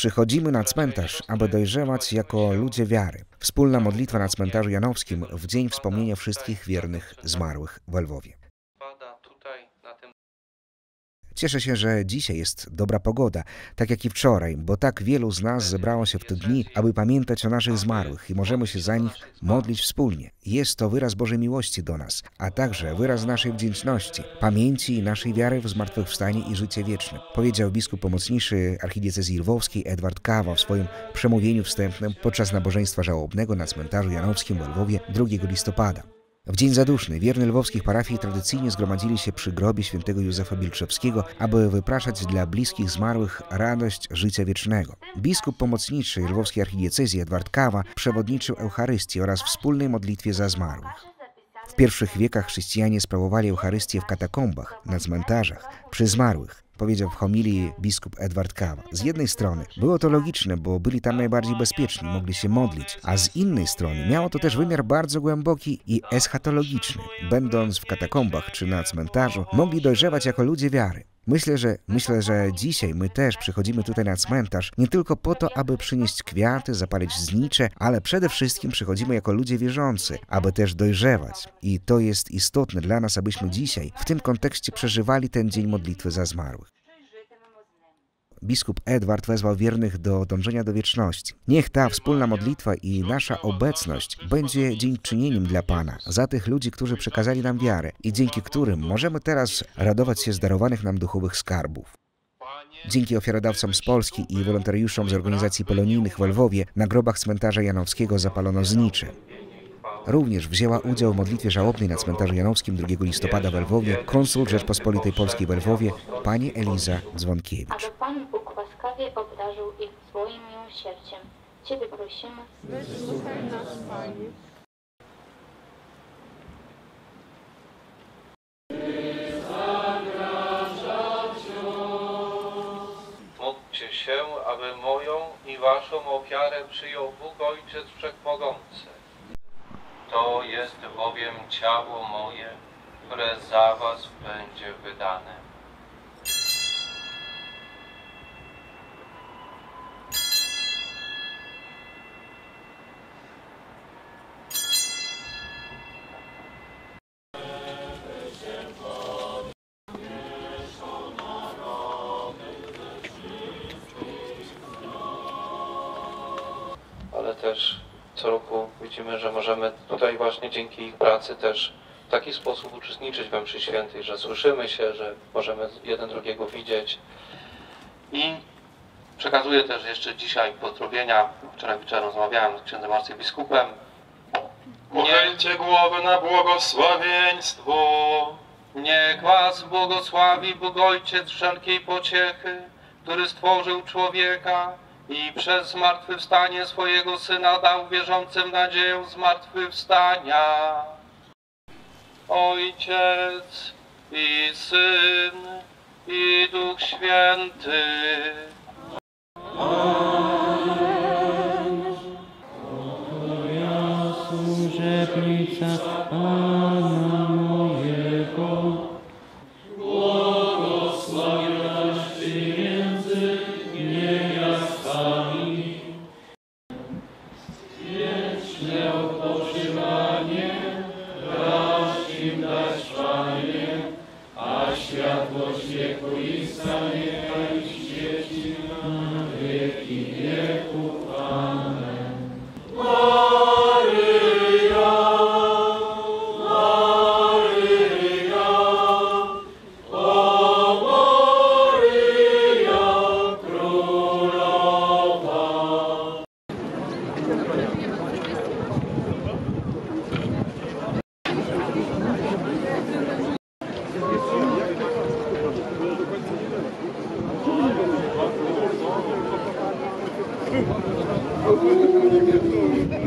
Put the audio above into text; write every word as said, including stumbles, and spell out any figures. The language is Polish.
Przychodzimy na cmentarz, aby dojrzewać jako ludzie wiary. Wspólna modlitwa na cmentarzu janowskim w dzień wspomnienia wszystkich wiernych zmarłych w Lwowie. Cieszę się, że dzisiaj jest dobra pogoda, tak jak i wczoraj, bo tak wielu z nas zebrało się w te dni, aby pamiętać o naszych zmarłych i możemy się za nich modlić wspólnie. Jest to wyraz Bożej miłości do nas, a także wyraz naszej wdzięczności, pamięci i naszej wiary w zmartwychwstanie i życie wieczne, powiedział biskup pomocniczy archidiecezji lwowskiej Edward Kawa w swoim przemówieniu wstępnym podczas nabożeństwa żałobnego na cmentarzu janowskim w Lwowie drugiego listopada. W dzień zaduszny wierni lwowskich parafii tradycyjnie zgromadzili się przy grobie świętego Józefa Bilczewskiego, aby wypraszać dla bliskich zmarłych radość życia wiecznego. Biskup pomocniczy lwowskiej archidiecezji Edward Kawa przewodniczył Eucharystii oraz wspólnej modlitwie za zmarłych. W pierwszych wiekach chrześcijanie sprawowali Eucharystię w katakombach, na cmentarzach, przy zmarłych, powiedział w homilii biskup Edward Kawa. Z jednej strony było to logiczne, bo byli tam najbardziej bezpieczni, mogli się modlić, a z innej strony miało to też wymiar bardzo głęboki i eschatologiczny. Będąc w katakombach czy na cmentarzu, mogli dojrzewać jako ludzie wiary. Myślę, że myślę, że dzisiaj my też przychodzimy tutaj na cmentarz nie tylko po to, aby przynieść kwiaty, zapalić znicze, ale przede wszystkim przychodzimy jako ludzie wierzący, aby też dojrzewać. I to jest istotne dla nas, abyśmy dzisiaj w tym kontekście przeżywali ten dzień modlitwy za zmarłych. Biskup Edward wezwał wiernych do dążenia do wieczności. Niech ta wspólna modlitwa i nasza obecność będzie dziękczynieniem dla Pana za tych ludzi, którzy przekazali nam wiarę i dzięki którym możemy teraz radować się z darowanych nam duchowych skarbów. Dzięki ofiarodawcom z Polski i wolontariuszom z organizacji polonijnych w Lwowie na grobach cmentarza janowskiego zapalono znicze. Również wzięła udział w modlitwie żałobnej na cmentarzu janowskim drugiego listopada w Lwowie konsul Rzeczpospolitej Polskiej w Lwowie, pani Eliza Dzwonkiewicz. Aby Pan Bóg łaskawie obdarzył ich swoim miłosierdziem. Ciebie prosimy. Wysłuchaj nas, Panie. Módlcie się, aby moją i waszą ofiarę przyjął Bóg Ojciec Wszechmogący. To jest bowiem ciało moje, które za was będzie wydane. Ale też co roku widzimy, że możemy tutaj właśnie dzięki ich pracy też w taki sposób uczestniczyć we mszy świętej, że słyszymy się, że możemy jeden drugiego widzieć. I przekazuję też jeszcze dzisiaj pozdrowienia. Wczoraj wieczorem rozmawiałem z księdzem arcybiskupem. Pochylcie głowy na błogosławieństwo. Niech was błogosławi Bóg Ojciec wszelkiej pociechy, który stworzył człowieka i przez zmartwychwstanie swojego Syna dał wierzącym nadzieję zmartwychwstania. Ojciec i Syn i Duch Święty. Amen. Moja służebnica Pana mojego, błogosławionaś Ty między niewiastami. Wieczne odpoczywanie racz im dać, Panie, a światłość wiekuista niechaj świeci na wieki wieków. Amen. Maryja, Maryja, o Maryja Królowa.